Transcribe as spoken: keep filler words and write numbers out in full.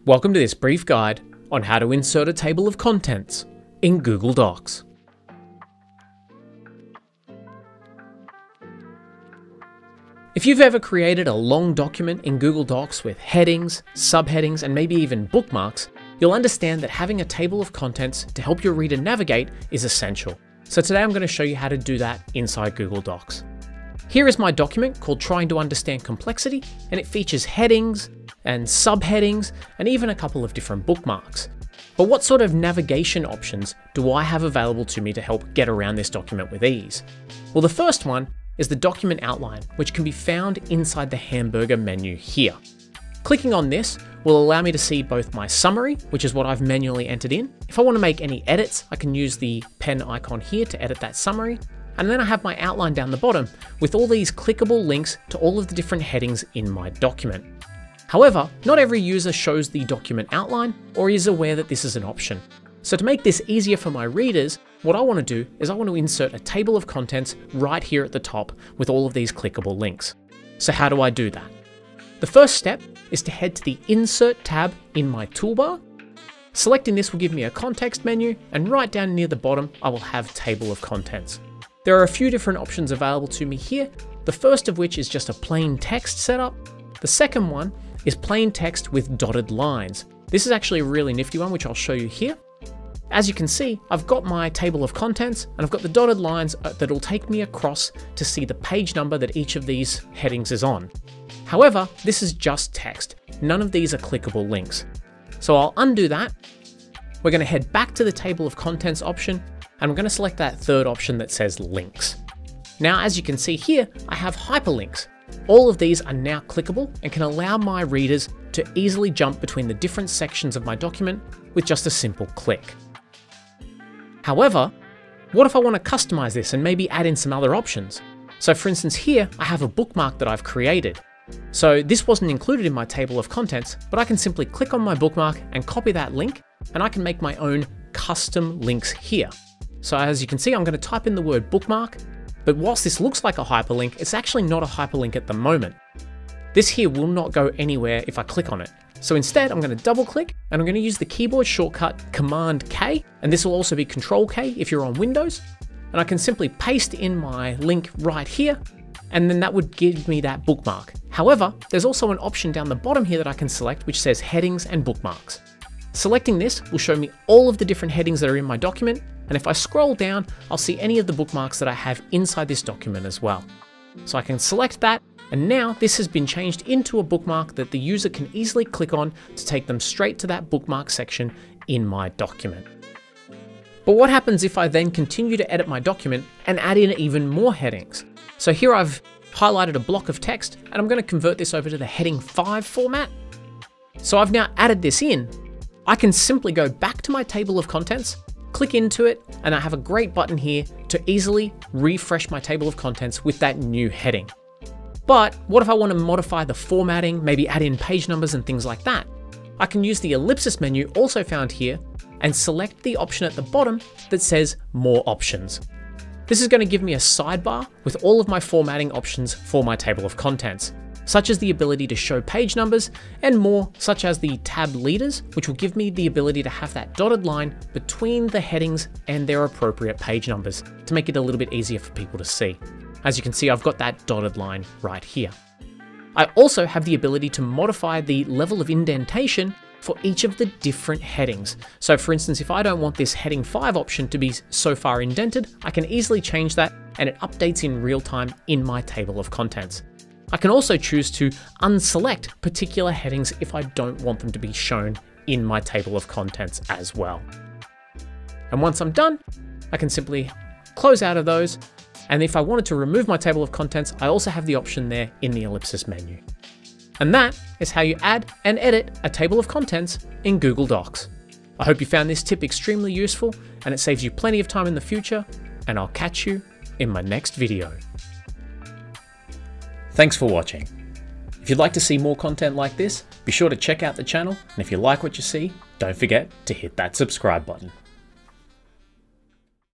Welcome to this brief guide on how to insert a table of contents in Google Docs. If you've ever created a long document in Google Docs with headings, subheadings, and maybe even bookmarks, you'll understand that having a table of contents to help your reader navigate is essential. So today I'm going to show you how to do that inside Google Docs. Here is my document called Trying to Understand Complexity, and it features headings and subheadings and even a couple of different bookmarks. But what sort of navigation options do I have available to me to help get around this document with ease? Well, the first one is the document outline, which can be found inside the hamburger menu here. Clicking on this will allow me to see both my summary, which is what I've manually entered in. If I want to make any edits, I can use the pen icon here to edit that summary. And then I have my outline down the bottom with all these clickable links to all of the different headings in my document. However, not every user shows the document outline or is aware that this is an option. So to make this easier for my readers, what I want to do is I want to insert a table of contents right here at the top with all of these clickable links. So how do I do that? The first step is to head to the Insert tab in my toolbar. Selecting this will give me a context menu, and right down near the bottom, I will have Table of Contents. There are a few different options available to me here, the first of which is just a plain text setup. The second one is plain text with dotted lines. This is actually a really nifty one, which I'll show you here. As you can see, I've got my table of contents and I've got the dotted lines that will take me across to see the page number that each of these headings is on. However, this is just text. None of these are clickable links. So I'll undo that. We're going to head back to the table of contents option, and I'm going to select that third option that says links. Now, as you can see here, I have hyperlinks. All of these are now clickable and can allow my readers to easily jump between the different sections of my document with just a simple click. However, what if I want to customize this and maybe add in some other options? So for instance here, I have a bookmark that I've created. So this wasn't included in my table of contents, but I can simply click on my bookmark and copy that link, and I can make my own custom links here. So as you can see, I'm going to type in the word bookmark, but whilst this looks like a hyperlink, it's actually not a hyperlink at the moment. This here will not go anywhere if I click on it. So instead, I'm going to double click and I'm going to use the keyboard shortcut Command K, and this will also be Control K if you're on Windows. And I can simply paste in my link right here, and then that would give me that bookmark. However, there's also an option down the bottom here that I can select, which says headings and bookmarks. Selecting this will show me all of the different headings that are in my document, and if I scroll down, I'll see any of the bookmarks that I have inside this document as well. So I can select that, and now this has been changed into a bookmark that the user can easily click on to take them straight to that bookmark section in my document. But what happens if I then continue to edit my document and add in even more headings? So here I've highlighted a block of text, and I'm going to convert this over to the heading five format. So I've now added this in. I can simply go back to my table of contents, click into it, and I have a great button here to easily refresh my table of contents with that new heading. But what if I want to modify the formatting, maybe add in page numbers and things like that? I can use the ellipsis menu, also found here, and select the option at the bottom that says More Options. This is going to give me a sidebar with all of my formatting options for my table of contents, such as the ability to show page numbers and more, such as the tab leaders, which will give me the ability to have that dotted line between the headings and their appropriate page numbers to make it a little bit easier for people to see. As you can see, I've got that dotted line right here. I also have the ability to modify the level of indentation for each of the different headings. So for instance, if I don't want this heading five option to be so far indented, I can easily change that, and it updates in real time in my table of contents. I can also choose to unselect particular headings if I don't want them to be shown in my table of contents as well. And once I'm done, I can simply close out of those. And if I wanted to remove my table of contents, I also have the option there in the ellipsis menu. And that is how you add and edit a table of contents in Google Docs. I hope you found this tip extremely useful and it saves you plenty of time in the future, and I'll catch you in my next video. Thanks for watching. If you'd like to see more content like this, be sure to check out the channel, and if you like what you see, don't forget to hit that subscribe button.